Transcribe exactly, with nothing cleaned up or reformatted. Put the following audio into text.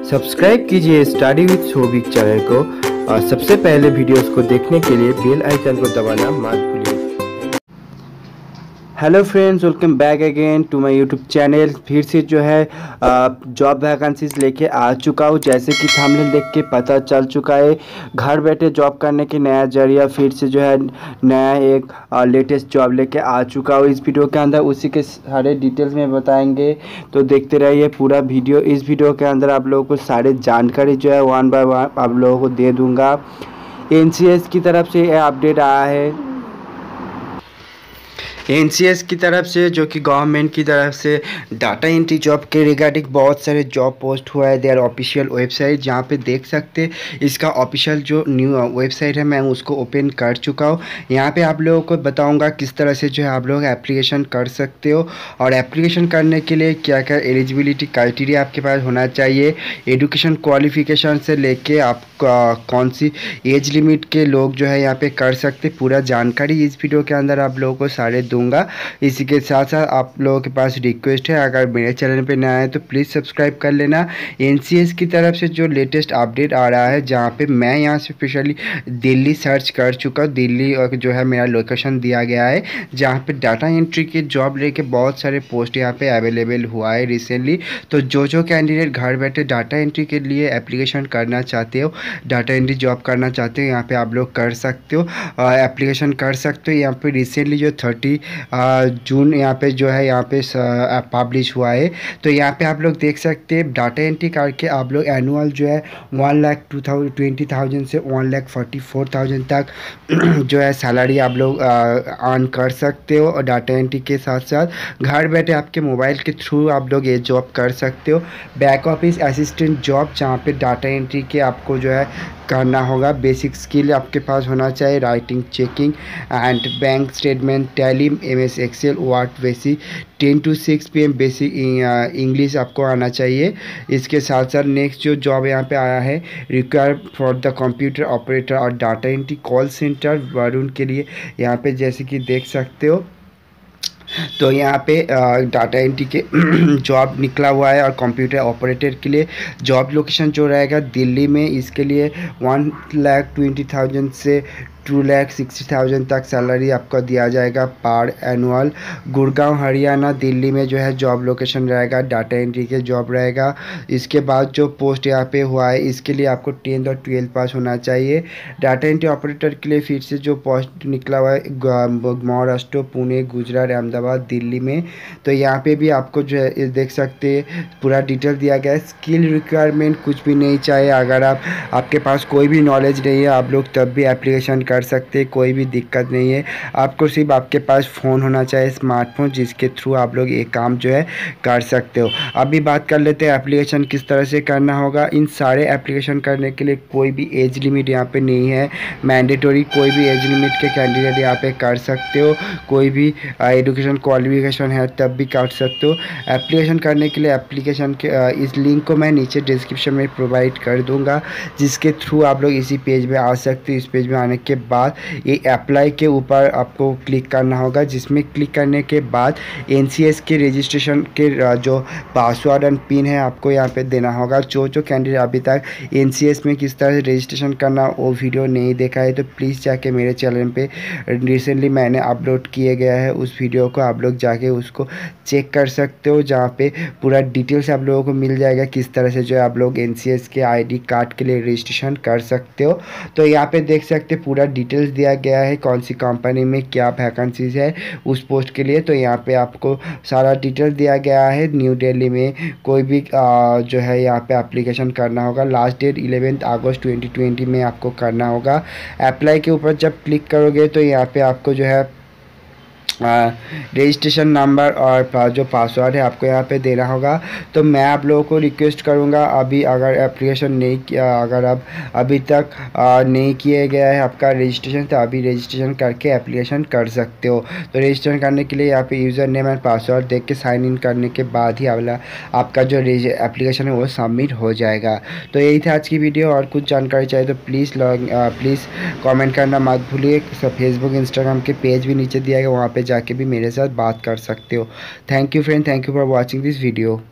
Subscribe कीजिए study with Shobhik channel को और सबसे पहले वीडियोस को देखने के लिए बेल आइकन को दबाना मत भूलिए। Hello friends, welcome back again to my YouTube channel. फिर से जो है जॉब वैकेंसीज लेके आ चुका हूँ। जैसे कि थंबनेल देख के पता चल चुका है, घर बैठे जॉब करने के नया जरिया फिर से जो है नया एक लेटेस्ट जॉब लेके आ चुका हूँ। इस वीडियो के अंदर उसी के सारे डिटेल्स में बताएंगे, तो देखते रहिए पूरा वीडियो। इस वीडियो के अंदर आप लोगों को सारे जानकारी जो है वन बाय वन आप लोगों को दे दूँगा। एन सी एस की तरफ से यह अपडेट आया है, एन सी एस की तरफ से, जो कि गवर्नमेंट की तरफ से डाटा एंट्री जॉब के रिगार्डिंग बहुत सारे जॉब पोस्ट हुआ है। देयर ऑफिशियल वेबसाइट जहाँ पे देख सकते, इसका ऑफिशियल जो न्यू वेबसाइट है मैं उसको ओपन कर चुका हूँ। यहाँ पे आप लोगों को बताऊँगा किस तरह से जो है आप लोग एप्लीकेशन कर सकते हो और एप्लीकेशन करने के लिए क्या क्या एलिजिबिलिटी क्राइटेरिया आपके पास होना चाहिए, एजुकेशन क्वालिफिकेशन से लेके आप कौन सी एज लिमिट के लोग जो है यहाँ पे कर सकते, पूरा जानकारी इस वीडियो के अंदर आप लोगों को सारे दूंगा। इसी के साथ साथ आप लोगों के पास रिक्वेस्ट है, अगर मेरे चैनल पे नया है तो प्लीज़ सब्सक्राइब कर लेना। एन सी एस की तरफ से जो लेटेस्ट अपडेट आ रहा है, जहाँ पे मैं यहाँ से स्पेशली दिल्ली सर्च कर चुका हूँ। दिल्ली और जो है मेरा लोकेशन दिया गया है, जहाँ पे डाटा एंट्री के जॉब लेके बहुत सारे पोस्ट यहाँ पे अवेलेबल हुआ है रिसेंटली। तो जो जो कैंडिडेट घर बैठे डाटा एंट्री के लिए एप्लीकेशन करना चाहते हो, डाटा एंट्री जॉब करना चाहते हो, यहाँ पे आप लोग कर सकते हो, एप्लीकेशन कर सकते हो। यहाँ पे रिसेंटली जो थर्टी जून यहाँ पे जो है यहाँ पे पब्लिश हुआ है, तो यहाँ पे आप लोग देख सकते हैं डाटा एंट्री करके आप लोग एनुअल जो है one lakh two thousand twenty thousand से one lakh forty four thousand तक जो है सैलरी आप लोग अर्न कर सकते हो। और डाटा एंट्री के साथ साथ घर बैठे आपके मोबाइल के थ्रू आप लोग ये जॉब कर सकते हो। बैक ऑफिस असिस्टेंट जॉब, जहाँ पे डाटा एंट्री के आपको जो है करना होगा। बेसिक स्किल आपके पास होना चाहिए, writing, checking and bank statement, Tally, M S Excel, Word, basic ten to six P M basic English आपको आना चाहिए। इसके साथ साथ नेक्स्ट जो जॉब यहाँ पे आया है, require for the computer operator और data entry call centre Varun के लिए, यहाँ पे जैसे कि देख सकते हो। तो यहाँ पे डाटा एंट्री के जॉब निकला हुआ है और कंप्यूटर ऑपरेटर के लिए जॉब लोकेशन जो रहेगा दिल्ली में। इसके लिए वन लाख ट्वेंटी थाउजेंड से टू लैख सिक्सटी थाउजेंड तक सैलरी आपको दिया जाएगा पर एनुअल। गुड़गांव हरियाणा, दिल्ली में जो है जॉब लोकेशन रहेगा, डाटा एंट्री के जॉब रहेगा। इसके बाद जो पोस्ट यहाँ पे हुआ है, इसके लिए आपको टेंथ और ट्वेल्थ पास होना चाहिए। डाटा एंट्री ऑपरेटर के लिए फिर से जो पोस्ट निकला हुआ है महाराष्ट्र, पुणे, गुजरात, अहमदाबाद, दिल्ली में। तो यहाँ पे भी आपको जो है देख सकते हैं पूरा डिटेल दिया गया है। स्किल रिक्वायरमेंट कुछ भी नहीं चाहिए, अगर आप आपके पास कोई भी नॉलेज नहीं है आप लोग तब भी एप्लीकेशन कर सकते हैं, कोई भी दिक्कत नहीं है। आपको सिर्फ आपके पास फ़ोन होना चाहिए, स्मार्टफोन, जिसके थ्रू आप लोग ये काम जो है कर सकते हो। अभी बात कर लेते हैं एप्लीकेशन किस तरह से करना होगा। इन सारे एप्लीकेशन करने के लिए कोई भी एज लिमिट यहाँ पे नहीं है, मैंडेटरी। कोई भी एज लिमिट के कैंडिडेट यहाँ पे कर सकते हो, कोई भी एजुकेशन क्वालिफिकेशन है तब भी कर सकते हो। एप्लीकेशन करने के लिए एप्लीकेशन के इस लिंक को मैं नीचे डिस्क्रिप्शन में प्रोवाइड कर दूँगा, जिसके थ्रू आप लोग इसी पेज में आ सकते हो। इस पेज में आने के बाद ये अप्लाई के ऊपर आपको क्लिक करना होगा, जिसमें क्लिक करने के बाद एन सी एस के रजिस्ट्रेशन के जो पासवर्ड एंड पिन है आपको यहाँ पे देना होगा। जो जो कैंडिडेट अभी तक एन सी एस में किस तरह से रजिस्ट्रेशन करना वो वीडियो नहीं देखा है, तो प्लीज़ जाके मेरे चैनल पे रिसेंटली मैंने अपलोड किए गया है, उस वीडियो को आप लोग जाके उसको चेक कर सकते हो, जहाँ पे पूरा डिटेल्स आप लोगों को मिल जाएगा किस तरह से जो है आप लोग एन सी एस के आई डी कार्ड के लिए रजिस्ट्रेशन कर सकते हो। तो यहाँ पे देख सकते पूरा डिटेल्स दिया गया है, कौन सी कंपनी में क्या वैकेंसीज है उस पोस्ट के लिए। तो यहाँ पे आपको सारा डिटेल दिया गया है। न्यू दिल्ली में कोई भी आ, जो है यहाँ पे एप्लीकेशन करना होगा। Last date eleventh August twenty twenty में आपको करना होगा। अप्लाई के ऊपर जब क्लिक करोगे तो यहाँ पे आपको जो है रजिस्ट्रेशन नंबर और जो पासवर्ड है आपको यहाँ पे देना होगा। तो मैं आप लोगों को रिक्वेस्ट करूँगा, अभी अगर एप्लीकेशन नहीं किया, अगर आप अभी तक आ, नहीं किया गया है आपका रजिस्ट्रेशन, तो अभी रजिस्ट्रेशन करके एप्लीकेशन कर सकते हो। तो रजिस्ट्रेशन करने के लिए यहाँ पे यूज़र नेम एंड पासवर्ड देख के साइन इन करने के बाद ही अगला आपका जो एप्लीकेशन है वो सबमिट हो जाएगा। तो यही था आज की वीडियो। और कुछ जानकारी चाहिए तो प्लीज़ प्लीज़ कमेंट करना मत भूलिए। फेसबुक, इंस्टाग्राम के पेज भी नीचे दिया गया, वहाँ पे जाके भी मेरे साथ बात कर सकते हो। Thank you friend, thank you for watching this video.